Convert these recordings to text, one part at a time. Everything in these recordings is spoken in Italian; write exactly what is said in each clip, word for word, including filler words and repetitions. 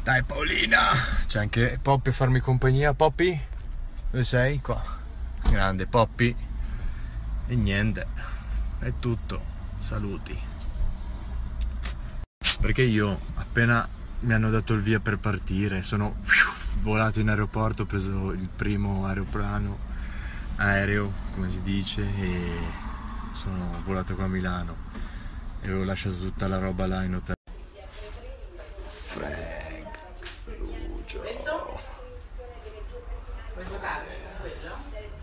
Dai Paolina! C'è anche Poppy a farmi compagnia. Poppy? Dove sei? Qua. Grande Poppy. E niente, è tutto. Saluti. Perché io appena mi hanno dato il via per partire sono volato in aeroporto, ho preso il primo aeroplano, aereo come si dice, e sono volato qua a Milano e avevo lasciato tutta la roba là in hotel. Frank, Lucio. Questo? Vuoi giocare con quello?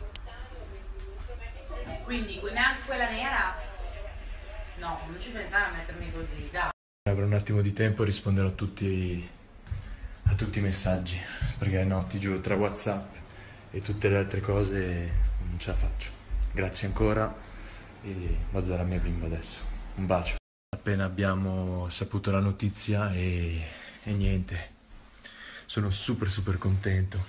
Quindi neanche quella nera? No, non ci pensare a mettermi così, dai. Avrò un attimo di tempo e risponderò a tutti, a tutti i messaggi, perché no, ti giuro, tra WhatsApp e tutte le altre cose non ce la faccio. Grazie ancora e vado dalla mia bimba adesso. Un bacio. Appena abbiamo saputo la notizia e, e niente, sono super super contento.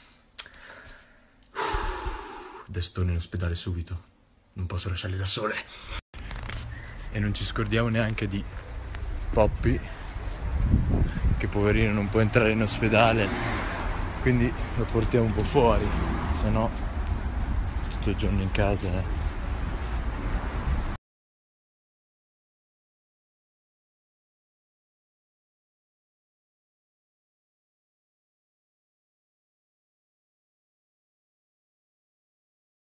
Adesso torno in ospedale subito, non posso lasciarle da sole. E non ci scordiamo neanche di Poppy, che poverino non può entrare in ospedale, quindi lo portiamo un po' fuori, se no tutto il giorno in casa. Eh.